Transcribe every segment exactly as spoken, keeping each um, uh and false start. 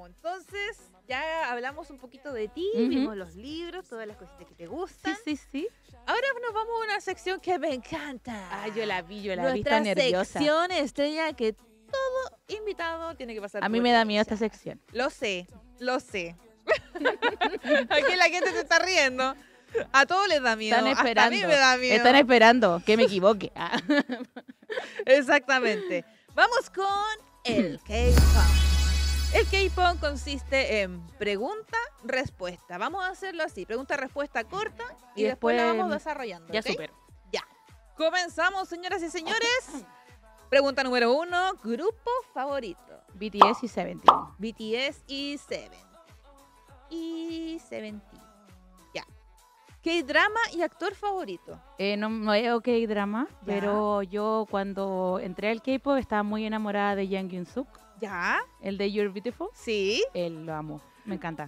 Entonces, ya hablamos un poquito de ti, Ujú. vimos los libros, todas las cositas que te Sí, gustan. sí, sí. Ahora nos vamos a una sección que me encanta. Ah, yo la vi, yo la vi, Nuestra está nerviosa. sección estrella que todo invitado tiene que pasar A por mí me da miedo ella. esta sección. Lo sé, lo sé. Aquí la gente se está riendo. A todos les da miedo. Están Hasta a esperando. mí me da miedo. Están esperando que me equivoque. Ah. Exactamente. Vamos con el K-pop. El K-pop consiste en pregunta-respuesta. Vamos a hacerlo así, pregunta-respuesta corta y, Y después, la después vamos desarrollando. Ya ¿ok? supero. Ya. Comenzamos, señoras y señores. Pregunta número uno, grupo favorito. B T S y Seventeen. B T S y Seven. Y Seventeen. Ya. K-drama y actor favorito. Eh, no no veo K-drama, Ya. pero yo cuando entré al K-pop estaba muy enamorada de Jang Kyun-suk, Ya. el de You're Beautiful. Sí. Él lo amo, me encanta.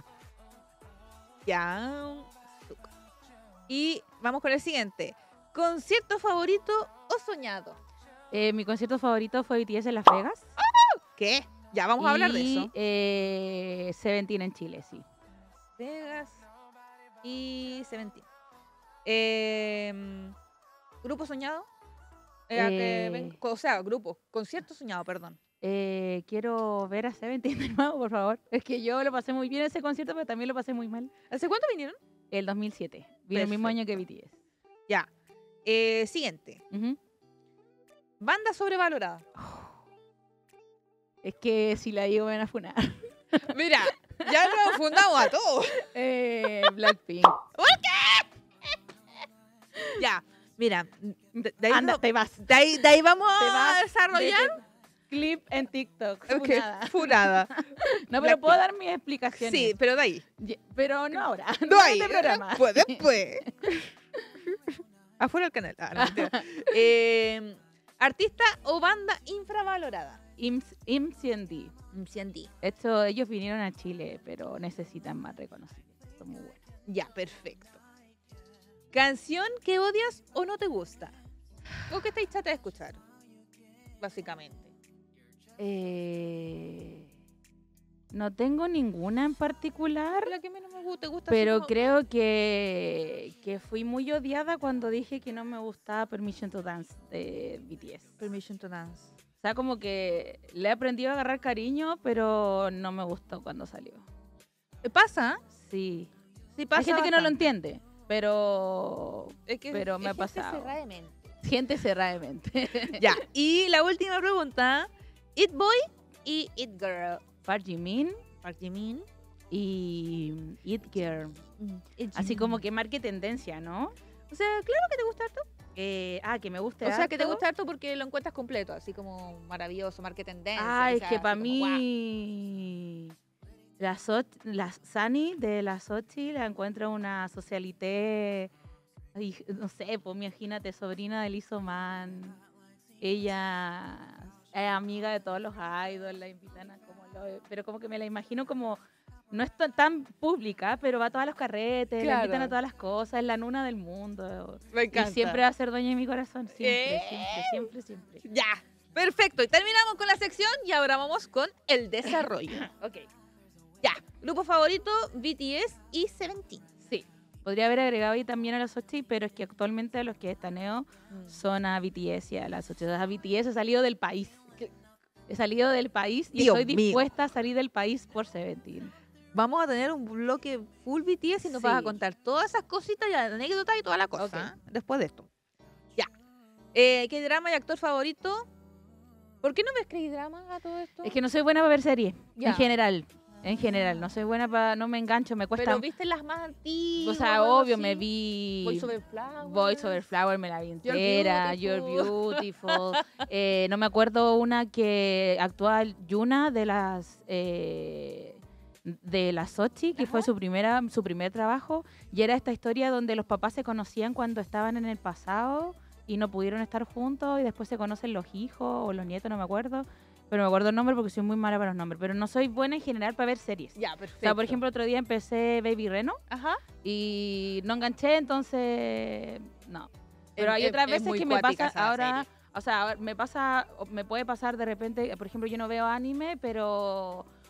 Ya. Y vamos con el siguiente. ¿Concierto favorito o soñado? Eh, mi concierto favorito fue B T S en Las Vegas. ¿Qué? Ya vamos a hablar de y, eso. Eh, Seventeen en Chile, sí. Vegas y Seventeen. Eh, ¿Grupo soñado? Eh, a que Eh. ven- o sea, grupo. Concierto soñado, perdón. Eh, quiero ver a Seventeen de nuevo, por favor. Es que yo lo pasé muy bien ese concierto, pero también lo pasé muy mal. ¿Hace cuánto vinieron? El dos mil siete. Vino el mismo año que B T S. Ya. Eh, siguiente. Ujú. Banda sobrevalorada. Es que si la digo me van a funar. Mira, ya nos fundamos a todos. Eh, Blackpink. Ya, mira. De, de ahí, Anda, no- te vas. de ahí- de ahí vamos Te a vas. desarrollar. Vete. Clip en TikTok. Ok, funada. funada. No, pero Blackpink. puedo dar mis explicaciones. Sí, pero de ahí. Ye- Pero no ahora. No ahí. este programa. Después, después. Afuera del canal. Ah, no, mentira. Eh, artista o banda infravalorada. I M C N D. C N D. Esto, ellos vinieron a Chile, pero necesitan más reconocimiento. Son muy buenos. Ya, perfecto. ¿Canción que odias o no te gusta? ¿O que estáis chata de escuchar? Básicamente. Eh, no tengo ninguna en particular, La que menos me gusta, te gusta así pero como- creo que, que fui muy odiada cuando dije que no me gustaba Permission to Dance de B T S. Permission to Dance. O sea, como que le he aprendido a agarrar cariño, pero no me gustó cuando salió. Eh, Pasa, Sí. sí pasa. Hay gente que no lo bastante. entiende, pero Es que pero es me ha gente pasado. cerrada de mente. gente cerrada de mente. Ya, y la última pregunta. It Boy y It Girl. Park Jimin Park Jimin. y It Girl. Mm, It Así Jimin. como que marque tendencia, ¿no? O sea, claro que te gusta harto. Eh, ah, que me guste O sea, que te harto. gusta harto porque lo encuentras completo, así como maravilloso, marque tendencia. Ah, es sea que para así como, guau. mí la, So- la Sunny de la Sochi la encuentro una socialité, ay, no sé, pues imagínate, sobrina de Lizzo Man. Ella es amiga de todos los idols, la invitan a como lo, pero como que me la imagino como no es tan, tan pública, pero va a todos los carretes, la invitan Claro. a todas las cosas, es la nuna del mundo. Me Y encanta. siempre va a ser dueña de mi corazón, siempre, Eh. siempre, siempre, siempre. Ya, perfecto. Y terminamos con la sección y ahora vamos con el desarrollo. Ok. Ya, grupo favorito, B T S y Seventeen. Sí, podría haber agregado ahí también a las Sochi, pero es que actualmente los que estaneo Mm. son a B T S y a las Sochi. O sea, B T S ha salido del país. He salido del país y Dios estoy mío. dispuesta a salir del país por Seventeen. Vamos a tener un bloque full B T S y nos vas a Sí. contar todas esas cositas y anécdotas y toda la cosa. Ok. ¿eh? Después de esto. Ya. Eh, ¿Qué drama y actor favorito? ¿Por qué no ves K-drama a todo esto? Es que no soy buena para ver series, Ya. en general. En general, no soy buena para... No me engancho, me cuesta... Pero viste las más antiguas. O sea, o algo obvio, así? me vi... Voice Over Flowers. Voice Over Flower, me la vi You're entera. You're Beautiful. Eh, no me acuerdo una que actúa Yuna de las... eh, de la Sochi, que fue Ajá. su primera su primer trabajo, y era esta historia donde los papás se conocían cuando estaban en el pasado y no pudieron estar juntos y después se conocen los hijos o los nietos, no me acuerdo, pero me acuerdo el nombre porque soy muy mala para los nombres, pero no soy buena en general para ver series. Ya, O perfecto. sea, por ejemplo, otro día empecé Baby Reno Ajá. y no enganché, entonces no. Pero Es- hay es- otras es veces muy que me cuática pasa esa ahora, serie. o sea, ahora me pasa, o me puede pasar de repente, por ejemplo, yo no veo anime, pero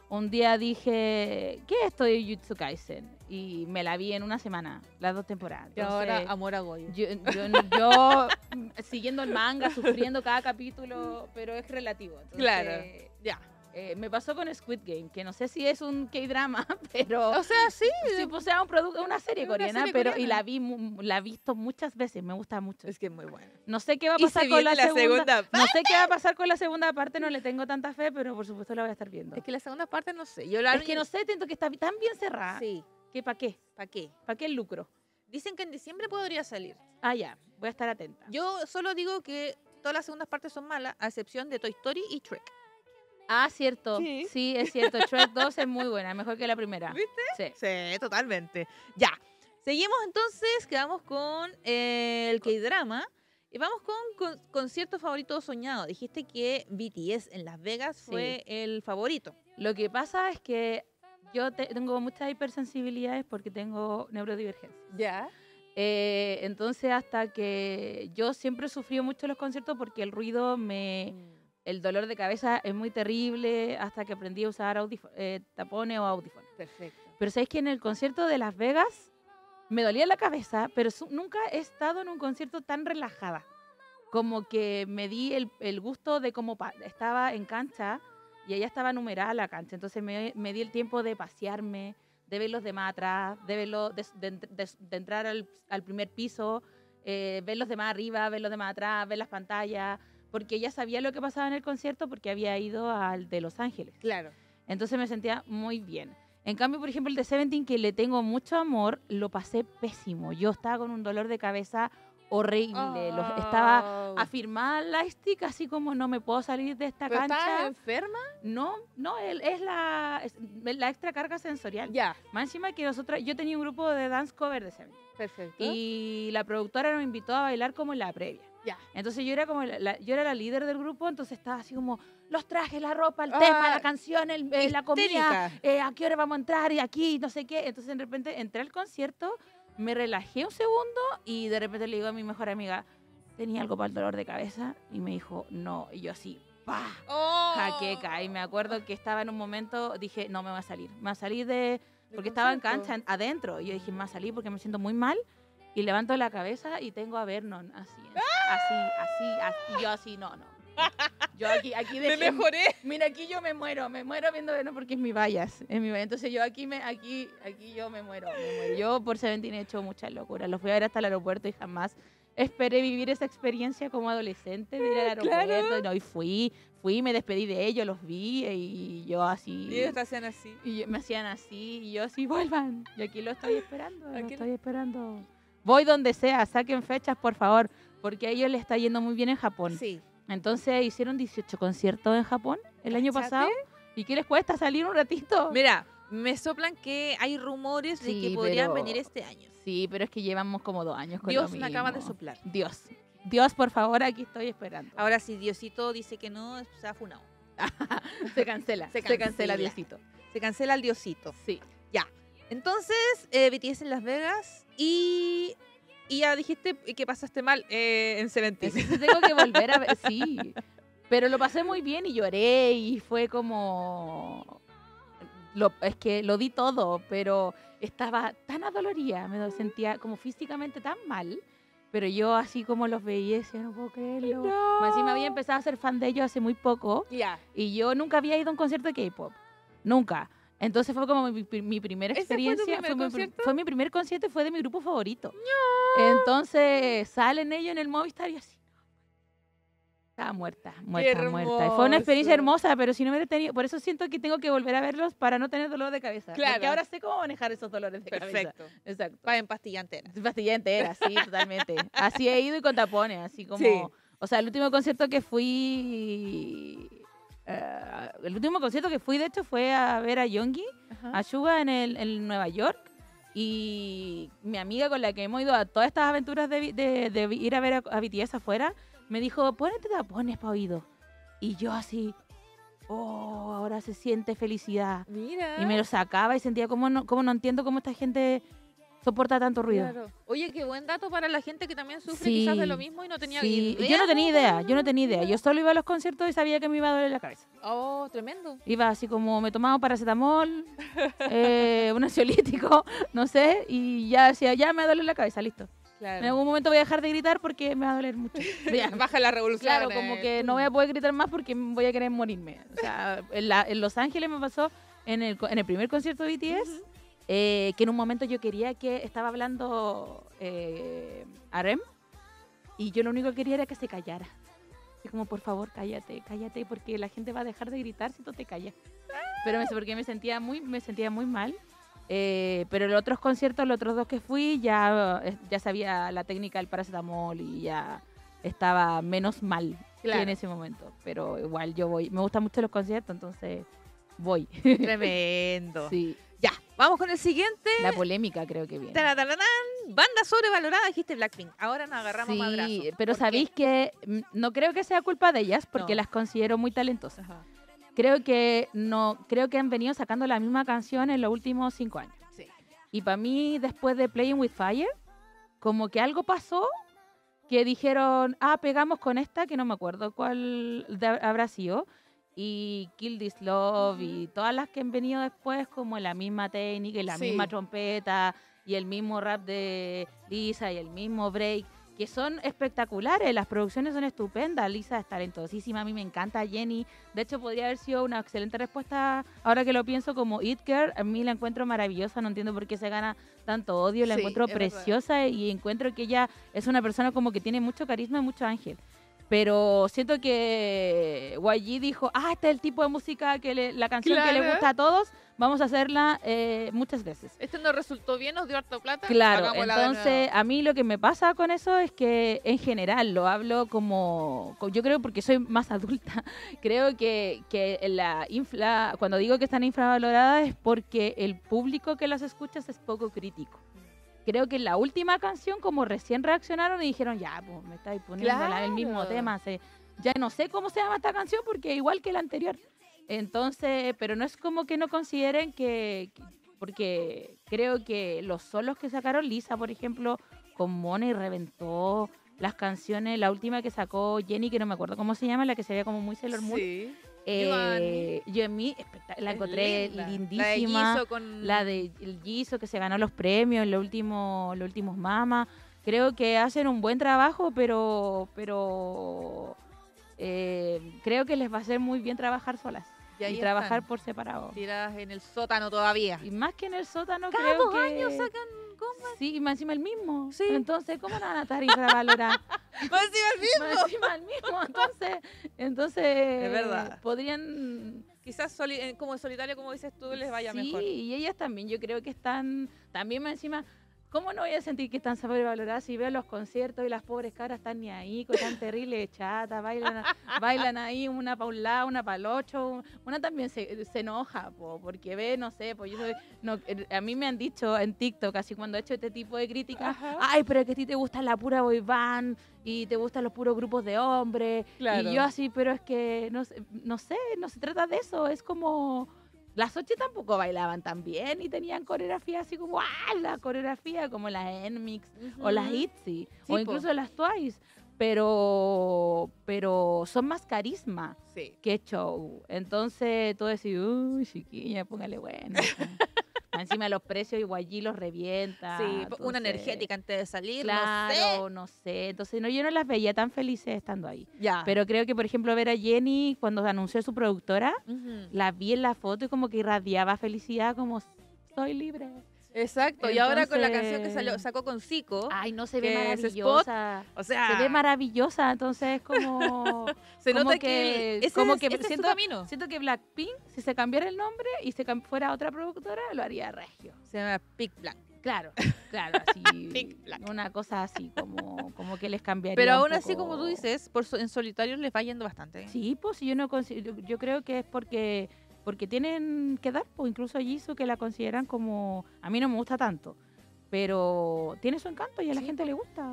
un día dije, ¿qué es esto de Jujutsu Kaisen? Y me la vi en una semana, las dos temporadas. Y ahora Entonces, amor a Goyo. yo, yo, yo, mm, siguiendo el manga, sufriendo cada capítulo, pero es relativo. Entonces, Claro, ya. eh, me pasó con Squid Game, que no sé si es un K-drama, pero... O sea, sí. Sí, pues sea un producto, una serie Una coreana, serie pero y coreana. la vi, mu- la he visto muchas veces, me gusta mucho. Es que es muy buena. No sé qué va a Y pasar se con la, viene la segunda. segunda No sé qué va a pasar con la segunda parte, no le tengo tanta fe, pero por supuesto la voy a estar viendo. Es que la segunda parte no sé. Yo la Es que no sé, siento que está tan bien cerrada. Sí. Que ¿para qué? ¿Para qué? ¿Para qué el lucro? Dicen que en diciembre podría salir. Ah, ya, voy a estar atenta. Yo solo digo que todas las segundas partes son malas, a excepción de Toy Story y Shrek. Ah, cierto. Sí. Sí, es cierto. Shrek dos es muy buena, mejor que la primera. ¿Viste? Sí. Sí, totalmente. Ya. Seguimos entonces, quedamos con eh, el K-drama y vamos con, con concierto favorito soñado. Dijiste que B T S en Las Vegas fue el favorito. Lo que pasa es que yo te- tengo muchas hipersensibilidades porque tengo neurodivergencia. Ya. Eh, entonces, hasta que yo siempre he sufrido mucho los conciertos porque el ruido me... El dolor de cabeza es muy terrible hasta que aprendí a usar audif- eh, tapones o audífonos. Perfecto. Pero sabéis que en el concierto de Las Vegas me dolía la cabeza, pero su- nunca he estado en un concierto tan relajada. Como que me di el, el gusto de cómo pa- estaba en cancha y allá estaba numerada la cancha. Entonces me, me di el tiempo de pasearme, de ver los demás atrás, de, verlo, de, de- de- de entrar al, al primer piso, eh, ver los demás arriba, ver los demás atrás, ver las pantallas, porque ya sabía lo que pasaba en el concierto porque había ido al de Los Ángeles. Claro. Entonces me sentía muy bien. En cambio, por ejemplo, el de Seventeen, que le tengo mucho amor, lo pasé pésimo. Yo estaba con un dolor de cabeza horrible. Lo- estaba Oh. afirmada en la stick, así como no me puedo salir de esta ¿Pero estabas cancha. enferma? No, no, el- es la, es la extra carga sensorial. Ya. Más encima que nosotros, yo tenía un grupo de dance cover de Seventeen. Perfecto. Y la productora nos invitó a bailar como en la previa. Ya. Entonces yo era como la, la- yo era la líder del grupo, entonces estaba así como los trajes, la ropa, el Ah, tema, la canción, el, eh, la comida, histérica. eh, a qué hora vamos a entrar y aquí, no sé qué. Entonces de repente entré al concierto, me relajé un segundo y de repente le digo a mi mejor amiga, tenía algo para el dolor de cabeza y me dijo, no. Y yo así, ¡pah! Oh. Jaqueca. Y me acuerdo que estaba en un momento, dije, no me va a salir. Me va a salir de... Del Porque estaba en concierto. cancha adentro. Y yo dije, me va a salir porque me siento muy mal. Y levanto la cabeza y tengo a Vernon así, así, así, así. Y yo así, no, no. Yo aquí, aquí Me dejé- mejoré. Mira, aquí yo me muero, me muero viendo Vernon porque es mi vallas, es mi vallas. Entonces yo aquí, me, aquí, aquí yo me muero, me muero. Yo por Seventeen he hecho muchas locuras. Los fui a ver hasta el aeropuerto y jamás esperé vivir esa experiencia como adolescente de ir al Claro. aeropuerto. No, y fui, fui, me despedí de ellos, los vi y yo así... Y ellos te hacían así. Y yo- me hacían así, y yo así, vuelvan. Y aquí lo estoy esperando, lo Aquí lo- estoy esperando. Voy donde sea, saquen fechas, por favor, porque a ellos les está yendo muy bien en Japón. Sí. Entonces hicieron dieciocho conciertos en Japón el año ¿Cáchate? pasado. ¿Y qué les cuesta salir un ratito? Mira, me soplan que hay rumores de Sí, que podrían pero- venir este año. Sí, pero es que llevamos como dos años con Dios lo me acaba de mismo. soplar. Dios, Dios, por favor, aquí estoy esperando. Ahora, si Diosito dice que no, se ha funado. Se cancela, Se se cancela, cancela. Diosito. Se cancela el Diosito. Sí. Entonces, eh, B T S en Las Vegas y, y ya dijiste que pasaste mal eh, en Seventeen. Sí, sí, tengo que volver a ver, sí. Pero lo pasé muy bien y lloré y fue como... Lo, es que lo di todo, pero estaba tan adolorida, me sentía como físicamente tan mal, pero yo así como los veía y decía, no puedo creerlo. Más encima había empezado a ser fan de ellos hace muy poco Ya. y yo nunca había ido a un concierto de K-pop, nunca. Entonces fue como mi, mi primera ¿Ese fue tu experiencia. primer mi, concierto? fue mi primer concierto y fue de mi grupo favorito. Entonces salen ellos en el Movistar y así. Estaba muerta, muerta, muerta. Y fue una experiencia hermoso. hermosa, pero si no hubiera tenido. Por eso siento que tengo que volver a verlos para no tener dolor de cabeza. Claro. Porque ahora sé cómo manejar esos dolores de cabeza. Perfecto. Exacto. Va en pastilla entera. Pastilla entera, sí, totalmente. Así he ido y con tapones, así como. Sí. O sea, el último concierto que fui. eh, el último concierto que fui, de hecho, fue a ver a Yongi, a Suga en, el, en Nueva York. Y mi amiga con la que hemos ido a todas estas aventuras de, de- de ir a ver a, a B T S afuera, me dijo, ponete tapones para oído. Y yo así, oh, ahora se siente felicidad. Mira. Y me lo sacaba y sentía como no, como no entiendo cómo esta gente soporta tanto ruido. Claro. Oye, qué buen dato para la gente que también sufre Sí, quizás de lo mismo y no tenía sí. idea. Yo no tenía cómo idea, yo no tenía idea. iba. Yo solo iba a los conciertos y sabía que me iba a doler la cabeza. Oh, tremendo. Iba así como me tomaba paracetamol, eh, un ansiolítico, no sé, y ya decía, ya me duele la cabeza, listo. Claro. En algún momento voy a dejar de gritar porque me va a doler mucho. Ya. Baja la revolución. Claro, como que no voy a poder gritar más porque voy a querer morirme. O sea, en, la- en Los Ángeles me pasó en el, co- en el primer concierto de B T S, Ujú. eh, que en un momento yo quería que estaba hablando eh, R M y yo lo único que quería era que se callara. Y como, por favor, cállate, cállate, porque la gente va a dejar de gritar si tú te callas. Pero me, porque me sentía muy, me sentía muy mal. Eh, pero en los otros conciertos, los otros dos que fui, ya, eh, ya sabía la técnica del paracetamol y ya estaba menos mal que Claro. en ese momento. Pero igual yo voy. Me gustan mucho los conciertos, entonces voy. Tremendo. Sí, Ya, vamos con el siguiente. la polémica creo que viene. Tarataranán. Banda sobrevalorada, dijiste Blackpink. Ahora nos agarramos Sí, madrazos. pero ¿Por sabéis que mm, no creo que sea culpa de ellas porque No. las considero muy talentosas. qué? Ajá. Creo que no, creo que han venido sacando la misma canción en los últimos cinco años. Sí. Y para mí, después de Playing with Fire, como que algo pasó que dijeron, ah, pegamos con esta, que no me acuerdo cuál de- habrá sido, y Kill This Love y todas las que han venido después, como la misma técnica y la Sí. misma trompeta y el mismo rap de Lisa y el mismo break, que son espectaculares, las producciones son estupendas, Lisa es talentosísima, a mí me encanta Jenny, de hecho podría haber sido una excelente respuesta, ahora que lo pienso, como It Girl, a mí la encuentro maravillosa, no entiendo por qué se gana tanto odio, la Sí, encuentro es verdad. preciosa y encuentro que ella es una persona como que tiene mucho carisma y mucho ángel. Pero siento que Y G dijo, ah, este es el tipo de música, que le- la canción que le Claro. gusta a todos, vamos a hacerla eh, muchas veces. Este nos resultó bien, nos dio harta plata. Claro, hagámosla de entonces nuevo. a mí lo que me pasa con eso es que en general lo hablo como, co- yo creo porque soy más adulta, creo que, que la infla, cuando digo que están infravaloradas es porque el público que las escucha es poco crítico. Creo que en la última canción como recién reaccionaron y dijeron, ya, pues me estáis poniendo la- el mismo Claro. tema, se- ya no sé cómo se llama esta canción porque igual que la anterior. Entonces, pero no es como que no consideren que, que- porque creo que los solos que sacaron Lisa, por ejemplo, con Money reventó las canciones, la última que sacó Jenny, que no me acuerdo cómo se llama, la que se veía como muy Sailor Moon. Sí. Eh, yo en mí espectac- la Es encontré linda. lindísima. La de Jisoo con... La de el Jisoo que se ganó los premios en los últimos, los últimos Mama. Creo que hacen un buen trabajo, pero pero eh, creo que les va a hacer muy bien trabajar solas Y y, ahí trabajar están, por separado. tiradas en el sótano todavía. Y más que en el sótano Cada creo dos que años sacan comas. sí, y más encima el mismo. Sí. Entonces, ¿cómo no van a estar infravaloradas? Más encima el mismo. Más encima el mismo. Entonces, entonces Es verdad. podrían Quizás soli- eh, como en solitario, como dices tú, les vaya sí, mejor. y ellas también, yo creo que están, también más encima, ¿cómo no voy a sentir que están sobrevaloradas si veo los conciertos y las pobres cabras están ni ahí, con tan terrible chata, bailan, bailan ahí una para un lado, una para el otro, una también se, se enoja, po, porque ve, no sé, pues yo soy, no, eh, a mí me han dicho en TikTok, así cuando he hecho este tipo de críticas, Ajá. ay, pero es que a ti te gusta la pura boy band y te gustan los puros grupos de hombres, Claro. y yo así, pero es que, no, sé- no sé, no se trata de eso, es como... Las ocho tampoco bailaban tan bien y tenían coreografía así como, ¡ah! La coreografía como las N-Mix o las Ujú. ITZY Sí, o po. incluso las Twice, pero, pero son más carisma Sí. que show. Entonces tú decís, uy, chiquilla, póngale bueno. Encima los precios igual allí los revienta. Sí, una entonces, energética antes de salir, Claro, no no sé. Entonces no, yo no las veía tan felices estando ahí. sé. Ya. Pero creo que, por ejemplo, ver a Jenny cuando anunció su productora, Ujú. la vi en la foto y como que irradiaba felicidad, como soy libre. Exacto. Y ahora con la canción que Entonces- salió, sacó con Zico, Ay, no se ve que ese maravillosa. o sea, Se ve maravillosa, entonces es como... se como nota que- que, ese como es, que ese es su siento- camino. Siento que Blackpink, si se cambiara el nombre y se cam- fuera otra productora, lo haría regio. Se llama Pick Black. Claro, claro, así. Pink Black. Una cosa así, como, como que les cambiaría. Pero un aún así, poco- como tú dices, por so- en solitario les va yendo bastante. Sí, pues yo no considero, yo creo que es porque porque tienen que dar, pues incluso a Jisoo que la consideran como, a mí no me gusta tanto, pero tiene su encanto y a la Sí, gente le gusta,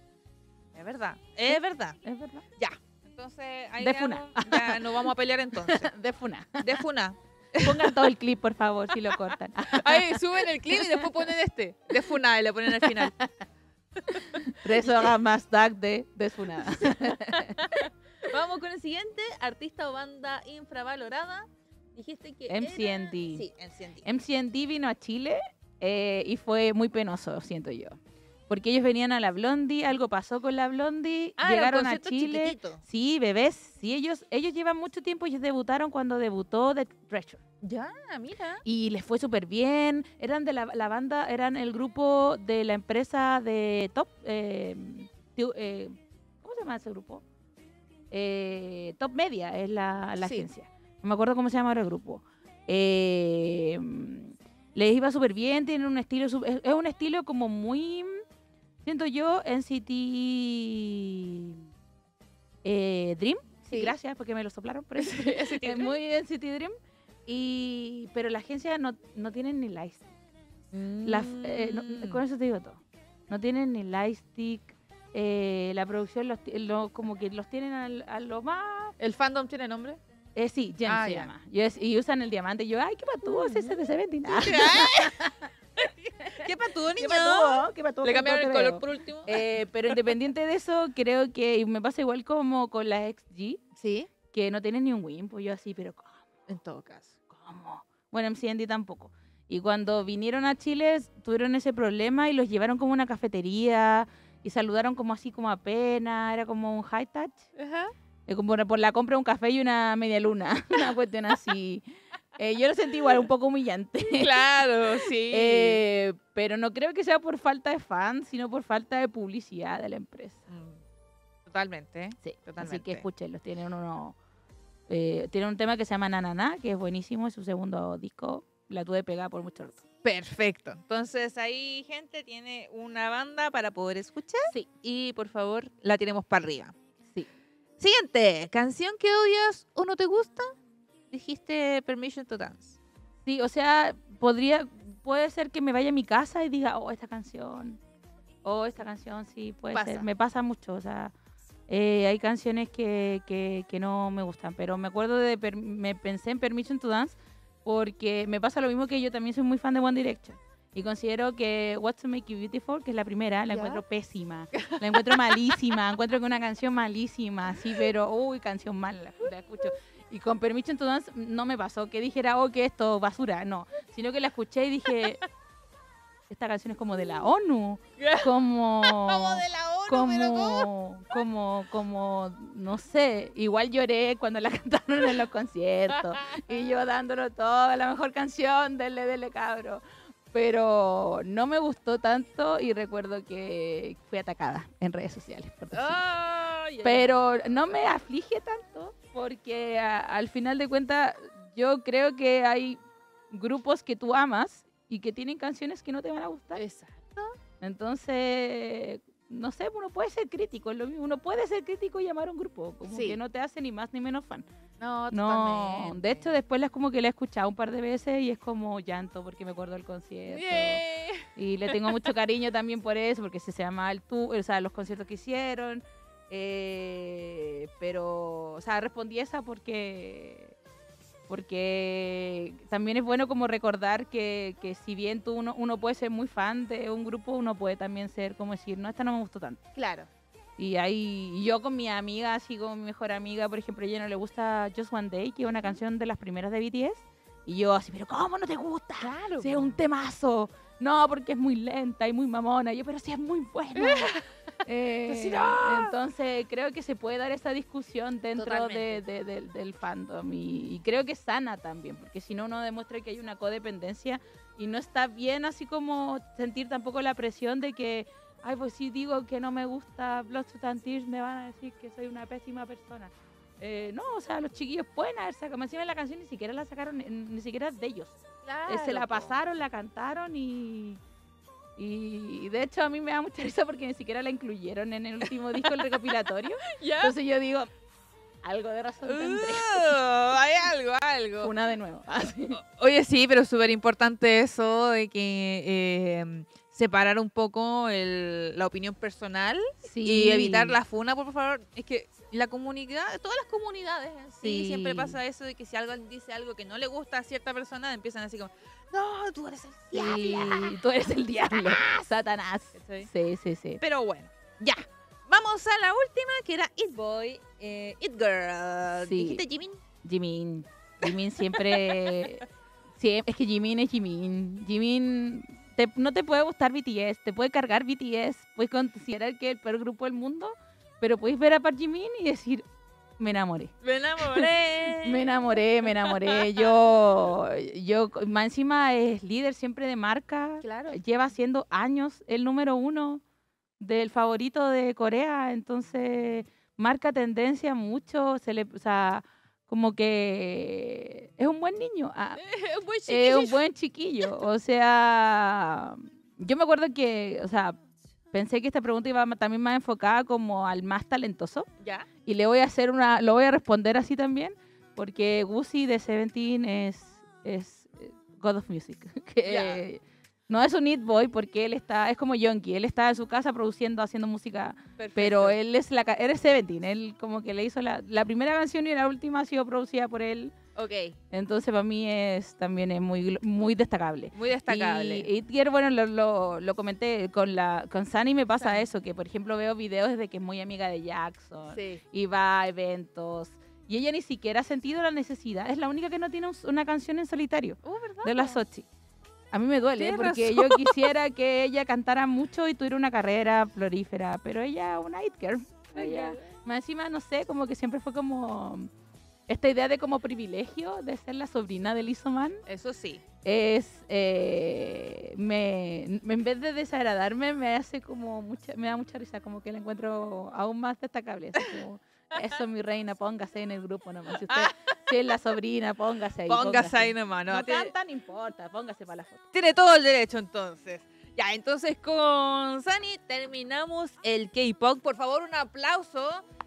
Es verdad. Es verdad. es verdad. Ya. Entonces, ahí De ya, funa. no- ya nos vamos a pelear entonces. De Funa. De Funa. Pongan todo el clip, por favor, si lo cortan. Ahí suben el clip y después ponen este, de Funada, y le ponen al final. Rezo haga más tag de desfunada. Vamos con el siguiente, artista o banda infravalorada. Dijiste que M C N D. Era... Sí, M C N D. M C N D vino a Chile eh, y fue muy penoso, siento yo. Porque ellos venían a la Blondie, algo pasó con la Blondie, Ah, llegaron era un a concierto Chile. chiquitito. Sí, bebés, sí, ellos, ellos llevan mucho tiempo, ellos debutaron cuando debutó The Treasure. Ya, mira. Y les fue súper bien. Eran de la, la banda, eran el grupo de la empresa de Top. Eh, tiu- eh, ¿Cómo se llama ese grupo? Eh, Top Media es la, la Sí. agencia. No me acuerdo cómo se llama ahora el grupo. Eh, les iba súper bien, tienen un estilo. su- Es, es un estilo como muy. Siento yo, N C T eh, Dream. Sí. Gracias porque me lo soplaron por eso. Ese Es tiene. muy N C T Dream. Y, pero la agencia no, no tiene ni lightstick. La, f- eh, no- Mm. con eso te digo todo. No tienen ni lightstick. Eh, la producción los, ti- lo- como que los tienen al- a, lo más... ¿El fandom tiene nombre? Eh, sí, Gem Ah, se ya. llama. Y, es- y usan el diamante. Y yo, ay, qué patúo, ese es de Seventeen. Ah, ¿Qué patudo, niño? qué patúo, qué patúo. Le qué cambiaron el patúo te color veo. por último. Eh, pero independiente de eso, creo que y me pasa igual como con la X G, Sí, que no tienen ni un win. Pues yo así, pero ¿cómo? en todo caso. ¿Cómo? Bueno, M C N D tampoco. Y cuando vinieron a Chile tuvieron ese problema y los llevaron como a una cafetería y saludaron como así como apenas, era como un high touch. Ajá. Eh, como por la compra de un café y una media luna, una cuestión así. Eh, yo lo sentí igual un poco humillante. Claro, sí. Eh, pero no creo que sea por falta de fans, sino por falta de publicidad de la empresa. Mm, Totalmente. Sí, Totalmente. así que escúchenlos. Tienen uno, eh, tienen un tema que se llama Nananá, que es buenísimo, es su segundo disco. La tuve pegada por mucho rato. Perfecto. Entonces ahí, gente, tiene una banda para poder escuchar. Sí, Y por favor, la tiremos para arriba. sí. Siguiente, canción que odias o no te gusta. Dijiste Permission to Dance. Sí, o sea, podría, puede ser que me vaya a mi casa y diga, oh, esta canción, oh, esta canción, sí, puede Pasa. ser. Me pasa mucho, o sea, eh, hay canciones que, que, que no me gustan, pero me acuerdo de, per- me pensé en Permission to Dance porque me pasa lo mismo que yo también soy muy fan de One Direction. Y considero que What to Make You Beautiful, que es la primera, la ¿Ya? encuentro pésima. La encuentro malísima. Encuentro que una canción malísima, sí, pero, uy, canción mala, la, la escucho. Y con Permission to Dance no me pasó que dijera, oh, que esto, basura, no. Sino que la escuché y dije, esta canción es como de la ONU. Como... Como de la ONU, pero ¿cómo? como, como, como, no sé, igual lloré cuando la cantaron en los conciertos y yo dándolo todo, la mejor canción, dele, dele, cabro. Pero no me gustó tanto y recuerdo que fui atacada en redes sociales por decirlo. Ay, ay, Pero no me aflige tanto porque a- al final de cuentas yo creo que hay grupos que tú amas y que tienen canciones que no te van a gustar. Exacto. Entonces, no sé, uno puede ser crítico, es lo mismo, uno puede ser crítico y amar a un grupo, como Sí. que no te hace ni más ni menos fan. No, No, totalmente. de hecho después las como que la he escuchado un par de veces y es como llanto porque me acuerdo del concierto. Yeah. Y le tengo mucho cariño también por eso, porque se llama el tour, o sea, los conciertos que hicieron. eh, pero, o sea, respondí esa porque porque también es bueno como recordar que, que si bien tú uno, uno puede ser muy fan de un grupo, uno puede también ser como decir, no, esta no me gustó tanto. Claro. Y ahí y yo con mi amiga, así como mi mejor amiga, por ejemplo, a ella no le gusta Just One Day, que es una canción de las primeras de B T S. Y yo así, pero ¿cómo no te gusta? Claro. Si es un temazo. No, porque es muy lenta y muy mamona. Y yo, pero sí es muy buena. Eh, Pues sí, no. Entonces creo que se puede dar esa discusión dentro de, Totalmente. de- del- del fandom. Y, y creo que es sana también, porque si no uno demuestra que hay una codependencia y no está bien así como sentir tampoco la presión de que, ay, pues si digo que no me gusta Blood, Sweat and Tears me van a decir que soy una pésima persona. Eh, no, o sea, los chiquillos pueden haber sacado, más encima la canción ni siquiera la sacaron, eh, ni siquiera de ellos. Eh, se la Claro, po. pasaron, la cantaron y, y de hecho a mí me da mucha risa porque ni siquiera la incluyeron en el último disco, el recopilatorio. ¿Ya? Entonces yo digo, algo de razón tendré. Uh, hay algo, algo. Una de nuevo. Así. Oye, sí, pero súper importante eso de que eh, separar un poco el- la opinión personal Sí. y evitar la funa, por favor. Es que la comunidad, todas las comunidades en sí, Sí. siempre pasa eso de que si alguien dice algo que no le gusta a cierta persona, empiezan así como, no, tú eres el diablo. Sí, tú eres el diablo. Satanás. ¿Cachai? Sí, sí, sí. Pero bueno, ya. Vamos a la última, que era It Boy, eh, It Girl. Sí. ¿Dijiste Jimin? Jimin. Jimin siempre... sí, es que Jimin es Jimin. Jimin... te- no te puede gustar B T S, te puede cargar B T S, puedes considerar que es el peor grupo del mundo, pero puedes ver a Park Jimin y decir, me enamoré. Me enamoré. Me enamoré, me enamoré. Yo, yo, más encima es líder siempre de marca. Claro. Lleva siendo años el número uno del favorito de Corea. Entonces, marca tendencia mucho. Se le, o sea, como que es un buen niño. Ah, Un buen es chiquillo. un buen chiquillo. O sea, yo me acuerdo que, o sea, pensé que esta pregunta iba ma- también más enfocada como al más talentoso. ¿Ya? Y le voy a hacer una, lo voy a responder así también, porque Gucci de Seventeen es, es eh, God of Music. Que no es un It Boy porque él está, es como Yonki, él está en su casa produciendo, haciendo música, Perfecto. pero él es la, ca- él es Seventeen, él como que le hizo la, la primera canción y la última ha sido producida por él, Ok, entonces para mí es también es muy, gl- muy destacable. muy destacable. Y, y Tier, bueno, lo, lo, lo comenté con la con Sunny, me pasa Sunny. eso, que por ejemplo veo videos de que es muy amiga de Jackson Sí. y va a eventos. Y ella ni siquiera ha sentido la necesidad. Es la única que no tiene un- una canción en solitario Oh, ¿verdad? de la Sochi. A mí me duele Tienes porque razón. yo quisiera que ella cantara mucho y tuviera una carrera florífera, pero ella es una it girl. Ella, más encima, no sé, como que siempre fue como esta idea de como privilegio de ser la sobrina de Lizzo Man. Eso sí. Es, eh, me, me- en vez de desagradarme, me hace como mucha, me da mucha risa, como que la encuentro aún más destacable. Así como, eso, mi reina, póngase en el grupo nomás. Si usted si es la sobrina, póngase ahí. Póngase ahí nomás, ¿no? No Tiene- canta, no importa, póngase para la foto. Tiene todo el derecho entonces. Ya, entonces con Sunny terminamos el K-Pop. Por favor, un aplauso